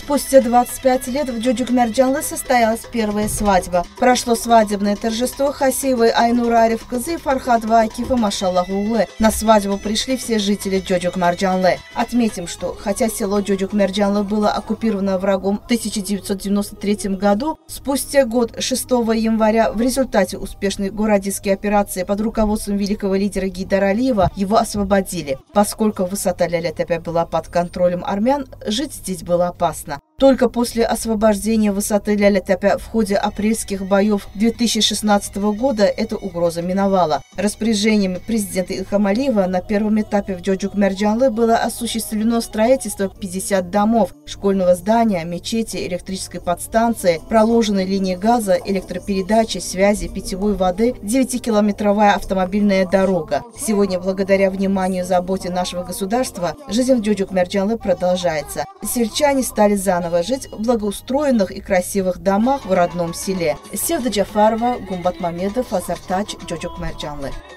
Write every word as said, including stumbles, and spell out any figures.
Спустя двадцать пять лет в Джуджук-Мерджанлы состоялась первая свадьба. Прошло свадебное торжество Хасиевой Айнура Арифкызы и Фархатова Акифа Машаллахулы. На свадьбу пришли все жители Джуджук-Мерджанлы. Отметим, что хотя село Джуджук-Мерджанлы было оккупировано врагом в тысяча девятьсот девяносто третьем году, спустя год, шестого января, в результате успешной городистской операции под руководством великого лидера Гейдара Алиева его освободили. Поскольку высота Ляля-Тепе была под контролем армян, жить здесь было опасно. Только после освобождения высоты Ляля-Тепе в ходе апрельских боев две тысячи шестнадцатого года эта угроза миновала. Распоряжением президента Ильхама Алиева на первом этапе в Джуджук-Мерджанлы было осуществлено строительство пятидесяти домов, школьного здания, мечети, электрической подстанции, проложенной линии газа, электропередачи, связи, питьевой воды, девятикилометровая автомобильная дорога. Сегодня, благодаря вниманию и заботе нашего государства, жизнь в Джуджук-Мерджанлы продолжается. Сельчане стали заново жить в благоустроенных и красивых домах в родном селе. Севда Джафарова, Гумбат Мамедов, Азартач, Джуджук-Мерджанлы.